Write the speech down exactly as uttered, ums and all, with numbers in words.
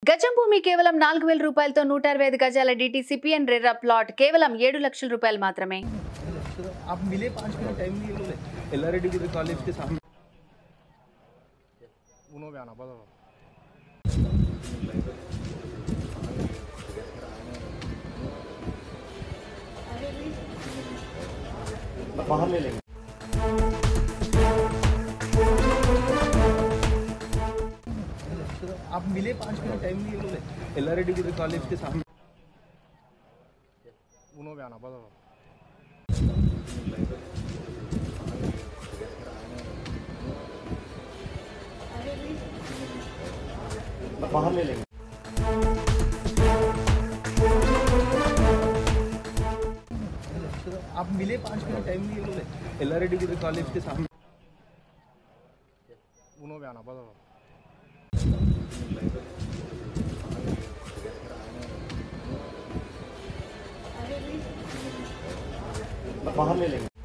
గజం భూమి కేవలం నాలుగు వేల రూపాయలతో నూట అరవై ఐదు గజాల డిటిసిపిఎన్ రెర్రా ప్లాట్ కేవలం ఏడు లక్షల రూపాయలు మాత్రమే। आप मिले पाँच मिनट टाइम नहीं बोले एलआरडी की कॉलेज के सामने उन्होंने भी आना पड़ा बाहर ले लेंगे। आप मिले पाँच मिनट टाइम नहीं बोले एलआरडी की कॉलेज के सामने उन्होंने भी आना पड़ा बाहर ले लेंगे। आप मिले पाँच मिनट टाइम नहीं बोले एलआरडी की कॉलेज के सामने उन्होंने भी आना पड़ा बाहर ले लेंगे।